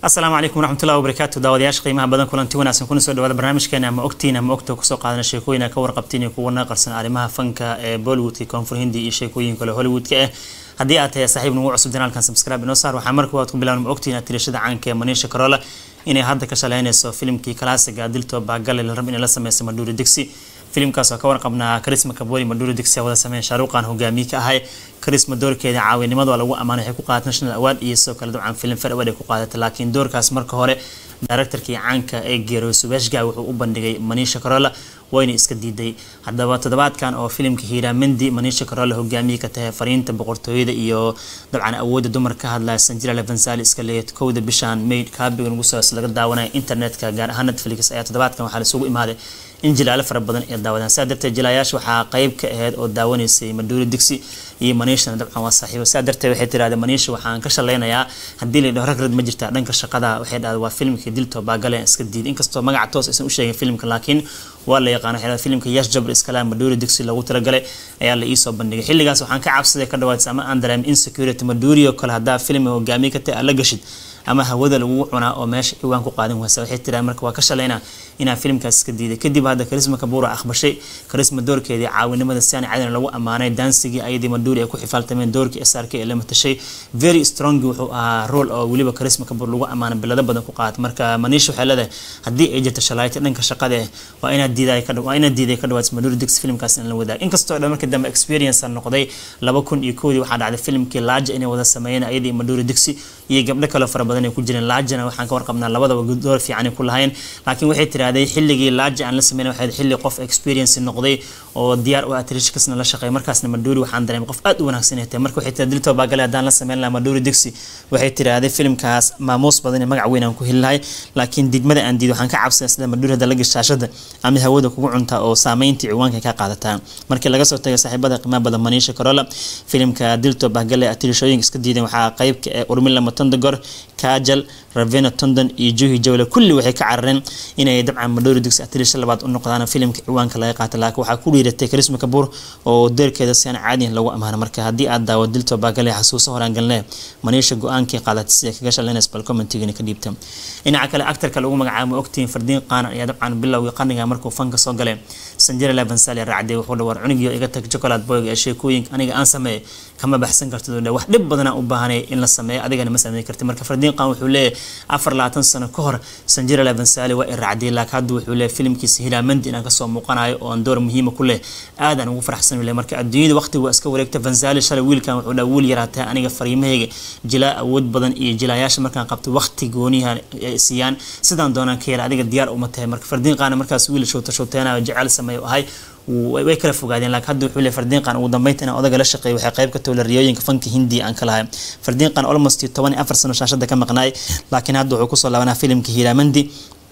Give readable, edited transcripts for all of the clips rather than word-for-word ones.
السلام عليكم ورحمة الله وبركاته. داودياش قيمة بدن كلنتي وناس نكون سود هذا برنامج كنا ما أكتينا ما أكتو كسوق قادنا شيكوينا كور قبتيني كورنا قرصنا علمها فنكا بوليوود كونفور هندي شيكوين كله هوليوود كأ هدي أتى صاحب نوع عصب دينار كان سبسكرايب نصار وحمرك وقتكم بلا ما أكتينا تريشد عن كمانيش كرالا إني هذا كشلين سو فيلم كي كلاسيك قدلته بعقل الربنا لسه ما مدور ديكسي فيلم كاسو كور قبنا كريسما كبوري مدور ديكسي ولا سمين شاروقان هو جامي كهاي كريسما دور كذا عاوني ما ضل أمانة حكوا قات نشنا أواد يسوع كله عن فيلم فرق ودي قات لكن دور كاس مركه هره دايركتور كي عنك إيجيرو سويشجا وأوبندي مانيش كرالا وين إسكديدي هذا تدبات كان أو فيلم كهيرا مندي مانيش كرالا هو جامي كته فرين تبقرتويد إيو طبعا أود دمر كهذا لا سنجرا لفنسال إسكاليت كود بشان ميد كابي ونقص سلقة داونا إنترنت كجار هند فليكس أي تدبات كان حال سوق إمادة إن جلال فربضن الداونا سادرت الجلاياش وحقيب كهاد أو داوني سي مدور الدكسي iyo manishna dabcan waa saaxiibo sadartay waxay tiraahday manish waxaan ka shaleynayaa hadii la dhaho rag ma jirta dhanka shaqada waxay dhaahday waa filmkii dilto baagaleen iska diid inkastoo magaca toos aysan u sheegin filmka laakiin waa la yaqaan xilada filmka Yash Jabr iskalaam Maduri Dixi lagu tiragalay ayaa la soo bandhigay xilligaas waxaan ka cabsaday ka dhawaad sama aan dareem insecurity Maduri oo kala hada film hogaamiye ka tahay la gashid ama hawada lagu cunaa oo meesha ciwaan ku qaadin waasa waxay tiraahday marka waa ka shaleynaa ina filmkaas iska diiday kadib hada karisma kabuura akhbashay karisma doorkeedii caawinimada saan caadana lagu amaanay dansigii ayadii Maduri ay ku xifaaltameen doorkii SRK ee la matashay very strong wuxuu ahaa role oo waliba karisma kabuur lagu amaanay bilada badan ku qaat marka manish waxa leedahay hadii ay jirto shalayta dhanka shaqada waa ina diiday ka dhawaad Maduri Dix filmkaas in la wadaag inkastoo markii dambe experience noqday 2001 waxa dhacday filmkii Laaja inay wada sameeyeen ayadii Maduri Dix iyo gabdho kale fara badan ay ku jireen Laajana waxaan ka warqabnaa labadaba door fiican ku lahayn laakiin waxay tiraahday xilligii Laaja aan la sameeyay waxay xilli qof experience noqday oo diyaar u atrish kasna la shaqeey markaasna Maduri waxaan dareemay qof aad u wanaagsan yahay marka waxay tiraahday dilto baagale hadaan la sameyn la Maduri Dix waxay tiraahday filmkaas maamuus badan magac weyn aan ku helahay laakiin digmada aan diido waxaan ka cabsaday sida Maduri hada laga shaashada ama hawada kugu cunta oo saameyntii ciwaanka ka qaadataan markii laga soo tagay saaxiibada qiimaha badan Manisha Karola filmka dilto baagale atrishooyin iska diidan waxa qayb ka Urmila Matandagor Kajal Ravena Tondon iyo Juhi Jawla kulli waxay ka carareen inay dabcan Maduri Dix atrish labaad u noqdaan filmka ciwaanka laga qaato laakiin waxa ku dhiiratay Karisma Kabuur oo deerkeeda si aan caadi lagu amaano marka hadii aad daawo dilto baagale xasuuso horaan galnay Manisha go'aankii qaadatay si kaga shaleynaysa bal commentiga ka dhiibta inaca kale actor-ka lagu magacaabo ogtiin Fardiin Qaan ayaa dabcan bilowgii qarniga markuu fanka soo galay Sanjira Lavansali raacday wuxuu dhawar cunugii iga tag chocolate boy ee sheekooyin aniga aan sameeyay kama baxsan kartid wax dib badan u baahanay in la sameeyo adigana ma sameey kartid marka Fardiin Qaan wuxuu leeyahay 24 sano ka hor Sanjira Lavansali waa raacday laakiin hadda wuxuu leeyahay filmkiisa Hilaamandi inaan ka soo muuqanayo oo door muhiim ku leh aadan ugu faraxsan leeyahay marka adduunyada waqtiga iska wareegta Vansali shalay wiilkan wuxuu dhaawul yaraatay aniga fariimahayga jilaa awood badan iyo jilayaasha markaan qabto waqti gooniyaha siyaan sidaan doonaan ka yar adiga diyaar uma tahay marka Fardiin Qaan markaas wiil shooteena jecel sameeyo ahay way kala fogaadeen laakiin hadda wuxuu leeyahay Fardiin Qaan ugu dambeyntii odaga la shaqeeyay waxay qayb ka tahay riyooyinka fanka Hindi aan kala hayn Fardiin Qaan almost 14 sano shaashada ka maqnaay laakiin hadda wuxuu ku soo laabanaa filimka Hiiramandi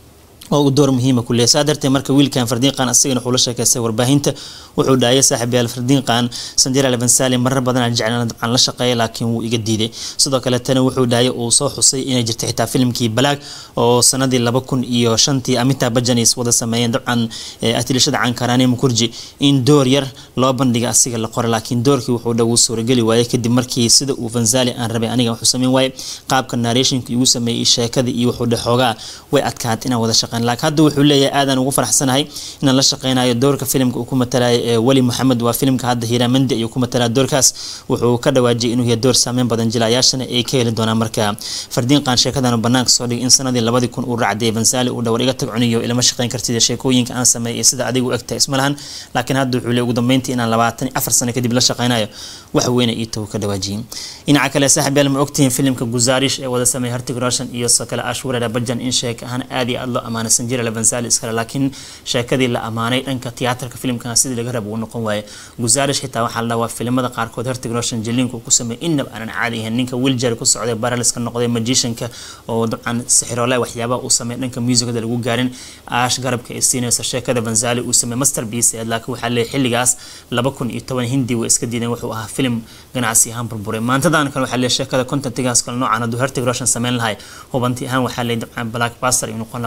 oo door muhiim ah ku leeyahay sadartay marka wiilkan Fardiin Qaan asagana wuxuu la sheekaystay warbaahinta wuxuu dhaayay saaxiibayaal Fardiin Qaan Sanjira Lavansali marar badan aan jeclaan dabcan la shaqeeyay laakiin wuu iga diiday sidoo kale tan wuxuu dhaayay oo soo xusay inay jirtay xitaa filimkii Balaag oo sanadii 2005 Amitabh Bachchan wada sameeyeen dabcan atilashada Cankarani Mukurji in door yar loo bandhiga asiga la qoray laakiin doorkii wuxuu dhaw suuragali waayay kadib markii sida uu Vansali aan rabay aniga wuxuu sameeyay waay qaabka narration uu sameeyay sheekada iyo wuxuu dhaxoogaa way adkaatay in wada shaqeyn laakiin hadda wuxuu leeyahay aadan ugu faraxsanahay in la shaqeynayo doorka filimka uu ku matalay Wali Muhammad waa filimka hadda Hiiramandi ayuu ku matalay doorkaas wuxuu ka dhawaajiyay inuu yahay door saameyn badan jilayaashana ay ka heli doonaan marka Fardiin Qaan sheekadan banaanka soo dhigay in sanadii 2000 uu raacday Vansali uu dhawr iga tag cuniyo ilama shaqeyn kartid sheekooyinka aan sameeyay sida adigu agta ismalahan laakiin hadda wuxuu leeyahay ugu dambeyntii inaan 24 sano kadib la shaqeynayo wax weyn ay tahay ka dhawaajiyay inaca kale saaxiibayaal ma ogtiin filimka Guzarish ee wada sameeyay Hrithik Roshan iyo Sakala Ashwara Bachchan in sheeka ahaan aad iyo aad loo amaanay Sanjira Lavansali iskala laakiin sheekadii la amaanay dhanka tiyaatarka filimkan sidii laga rabo noqon waayay Guzarish xitaa waxa la waa filimada qaar kood Hrithik Roshan jilinku ku sameeyay inaba aan caadi ahayn ninka wheelchair ku socday baraliska noqday magicianka oo dabcan sixirole waxyaabo uu sameeyay dhanka music-da lagu gaarin aash garabka ee siinaysa sheekada Vansali uu sameeyay masterpiece laakiin waxa la xilligaas 2010 Hindi way iska diideen wuxuu ahaa film ganacsi ahaan burburay maantadan kan waxa la sheekada content-gaas kala noocan oo Hrithik Roshan sameyn lahay hubanti ahaan waxa la dabcan blockbuster inuu noqon waa film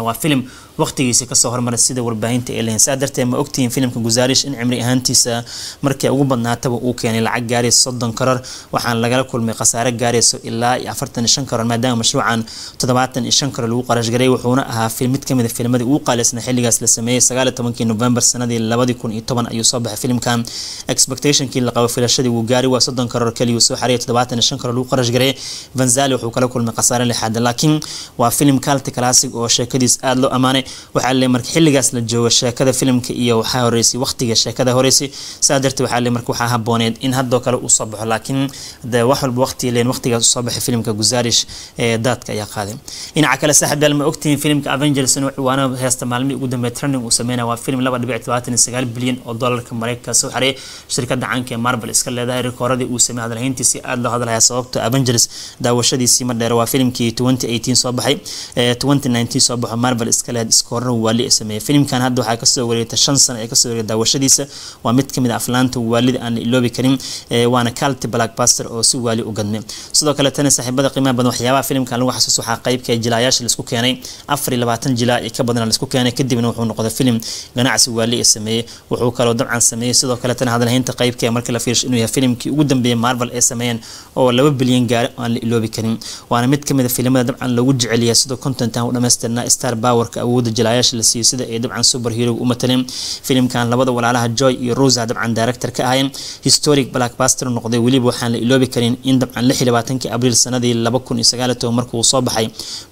waqtigiisa ka soo hormaray sida warbaahinta ay leeyihiin saadartay ma ogtiin filimka Guzaarish in cimri ahaantiisa markii ugu badnaataba uu keenay lacag gaaraysa 30 karar waxaan lagala kulmay khasaare gaaraysa ilaa 45 karar maadaama mashruucan 75 karar lagu qarash garay wuxuuna ahaa film mid kamid ah filmadii ugu qaalisna xilligaas la sameeyay 19 November sanadii 2010 ayuu soo baxay filimkan expectationkii la qabo filashadii uu gaaray waa 30 karar kaliya soo xariyay 75 karar lagu qarash garay Vanzali wuxuu kala kulmay khasaare lixaad laakiin waa film cult classic oo sheekadiis aad loo amaanay waxa la markii xilligaas la joogo sheekada filimka iyo waxa horeysay waqtiga sheekada horeysay saadartii waxa la markii waxa habooneed in hadoo kale uu soo baxo laakiin wax walba waqti leen waqtigaas soo baxay filimka Guzaarish dadka ayaa qaaday inaca kale saaxiibyaal ma ogtiin filimka Avengers inuu ciwaano heesta maalmii ugu dambeeyay trending uu sameeyay waa film 2.29 bilyan oo dollarka Mareykanka soo xareeyay shirkadda caanka ee Marvel iska leedahay rikooradi uu sameeyay hadalhayntiisii aad loo hadalaya sababta Avengers daawashadiisii ma dheer waa filimkii 2018 soo baxay 2019 soo baxay Marvel iska leedahay iskoorna wali sameeyay filimkan hadda waxa ka soo wareegtay 5 sano ee ka soo wareegtay daawashadiisa waa mid kamid ah aflaanta waalid aan iloobi karin waana cult blockbuster oo si wali u gadmay sidoo kale tan saaxiibada qiimaha badan waxyaabaha filimkan lagu xasuusto waxa qaybka jilaayaasha la isku keenay 24 jilaa ee ka badan la isku keenay kadibna wuxuu noqday film ganacsi wali sameeyay wuxuu kaloo dabcan sameeyay sidoo kale tan hadalhaynta qaybka marka la fiirsho inuu yahay filimkii ugu dambeeyay Marvel ee sameeyeen oo 2 bilyan gaar aan la iloobi karin waana mid kamid ah filimada dabcan lagu jecel yahay sidoo content aan u dhameystirnaa star power-ka awoodda jilaayaasha la siiyay sida ay dabcan superhero u mataleen filimkan labada walaalaha Joy iyo Rose dabcan director ka ahayn historic blockbuster noqday waliba waxaan la iloobi karin in dabcan 26 Abriil sanadii 2019 markuu soo baxay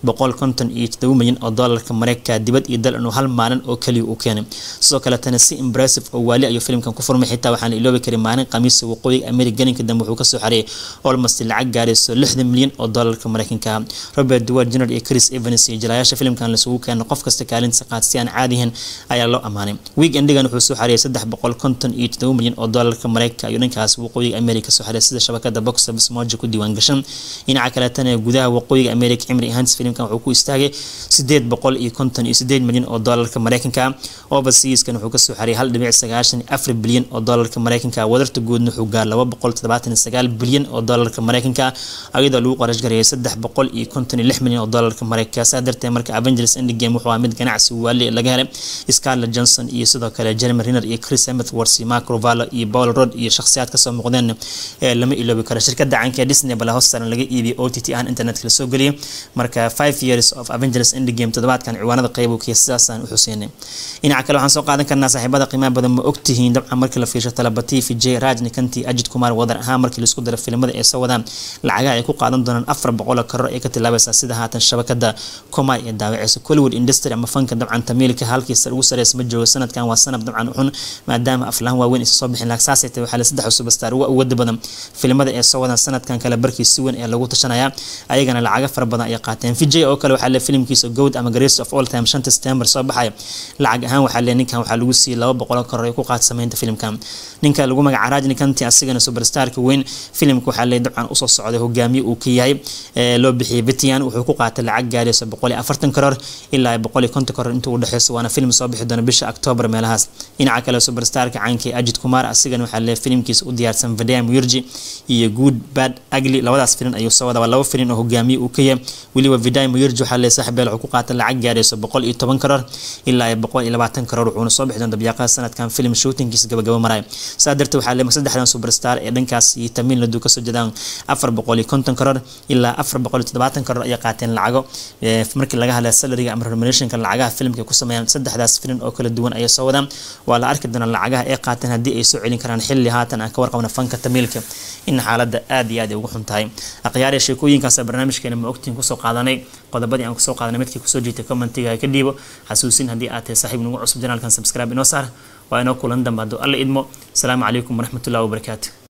157 milyan oo dollarka Mareykanka dibad iyo dal inuu hal maalin oo kaliya u keenay sidoo kale tan si impressive oo wali ayuu filimkan ku furmay xitaa waxaan la iloobi karin maalin Khamiis waqooyiga American dambe wuxuu ka soo xareeyay almost lacag gaarayso 60 milyan oo dollarka Mareykanka Robert Downey Jr iyo Chris Evans iyo jilaayaasha filimkan la soo keenay qof kasta kaalinta qaadsiyan caadiyan ayaa loo amaanay weekendigan wuxuu soo xareeyay 357 milyan oo dollarka Mareykanka iyo ninkaas waqooyiga America soo xareeyay sida shabakada box office Mojo ku diiwaan gashan inaca kale tan gudaha waqooyiga America cimri ahaantiisa filimkan wuxuu ku istaagay 858 milyan oo dollarka Mareykanka overseas kan wuxuu ka soo xareeyay 1.94 bilyan oo dollarka Mareykanka wadarta guudna wuxuu gaar 279 bilyan oo dollarka Mareykanka ayadoo lagu qarash gareeyay 356 milyan oo dollarka Mareykanka saadartay marka Avengers Endgame wuxuu mid ganacsi wali laga helay Scarlett Johansson iyo sidoo kale Jeremy Renner iyo Chris Hemsworth Mark Ruffalo iyo Paul Rudd iyo shakhsiyaad ka soo muuqdeen lama iloobi karo shirkadda caanka Disney bala hoostaran laga iibiyay OTT aan internet-ka la soo galiyay marka 5 years of Avengers Endgame toddobaadkan ciwaanada qayb uu kiisasan u xuseynay inaca kale waxaan soo qaadan karnaa saaxiibada qiimaha badan ma ogtihiin dabcan markii la fiirsho talabati Vijay Rajnikanti Ajit Kumar wadar ahaan markii la isku daro filimada ee soo wadaan lacagaha ay ku qaadan doonaan 400 karar ee ka tilaabaysa sida haatan shabakada Komai ee daawacaysa Hollywood industry ama fanka dabcan tamilka halkiisa ugu sareysa ma joogo sanadkan waa sanad dabcan xun maadaama aflaan waaweyn isa soo bixin laagsaasayta waxa la saddex superstar ugu wada badan filimada ee soo wadaan sanadkan kala barkii si weyn ee lagu tashanaya ayagana lacaga far badan ay qaateen Vijay oo kale waxa la filimkiisa Goat ama Greatest of All Time 5 September soo baxay lacag ahaan waxa la ninkan waxa lagu siiyay 200 karar ay ku qaad sameynta filimkan ninka lagu magac Rajnikanti asigana superstar-ka weyn filimku waxa la dabcan u soo socday hogaamiye uu ka yahay loo bixiyay Vitian wuxuu ku qaatay lacag gaaraysa 140 karar ilaa 150 karar inta u dhaxayso waana film soo bixi doona bisha October meelahaas inaca kale superstar-ka caanka Ajit Kumar asigana waxa la filimkiisa u diyaarsan Vidya Murji iyo Good Bad Ugly labadaas film ayuu soo wadaa laba film oo hogaamiye uu ka yahay waliba Vidya Murji waxa la saaxiibay wuxuu ku qaatay lacag gaaraysa 110 karar ilaa 120 karar wuxuuna soo bixi doona dabiiqada sanadkan film shootingkiisa gabagaba maray saadarta waxa la saddexdan superstar ee dhankaas iyo Tamil Nadu ka soo jeedaan 450 karar ilaa 470 karar ay qaateen lacago markii laga hadlay salary-ga ama remuneration-ka lacagaha filimka ku sameeyaan saddexdaas film oo kala duwan ay soo wadaan waa la arki doona lacagaha ay qaateen hadii ay soo celin karaan xilli haatan aan ka warqabna fanka Tamilka in xaaladda aad iyo aad ugu xun tahay aqyaar sheekooyinkaas barnaamijkeena ma ogtiin ku soo qaadanay qodobadii aan ku soo qaadanay midkii ku soo jeetay comment-iga ka dhiibo xasuusin hadii aad tahay saaxiib nagu cusub channel-kan subscribe inoo saar waa inoo kulan dambe alla idmo assalamu alaykum wa rahmatullahi wa barakatuh